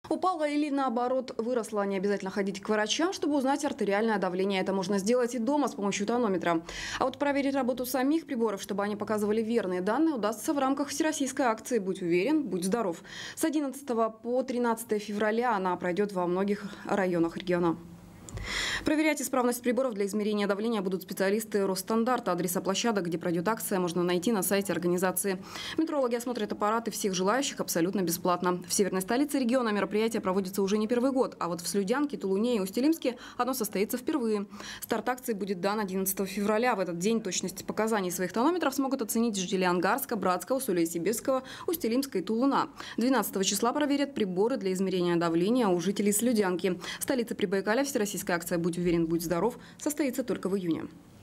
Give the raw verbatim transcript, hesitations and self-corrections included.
Упала или наоборот выросла, не обязательно ходить к врачам, чтобы узнать артериальное давление. Это можно сделать и дома с помощью тонометра. А вот проверить работу самих приборов, чтобы они показывали верные данные, удастся в рамках всероссийской акции «Будь уверен, будь здоров». С одиннадцатого по тринадцатое февраля она пройдет во многих районах региона. Проверять исправность приборов для измерения давления будут специалисты Росстандартта. Адреса площадок, где пройдет акция, можно найти на сайте организации. Метрологи осмотрят аппараты всех желающих абсолютно бесплатно. В северной столице региона мероприятие проводится уже не первый год, а вот в Слюдянке, Тулуне и Усть-Илимске оно состоится впервые. Старт акции будет дан одиннадцатого февраля. В этот день точность показаний своих тонометров смогут оценить жители Ангарска, Братска, Усолья-Сибирского, Усть-Илимска и Тулуна. двенадцатого числа проверят приборы для измерения давления у жителей Слюдянки. Столица Прибайкалья. Всероссийская акция «Будь уверен, будь здоров» состоится только в июне.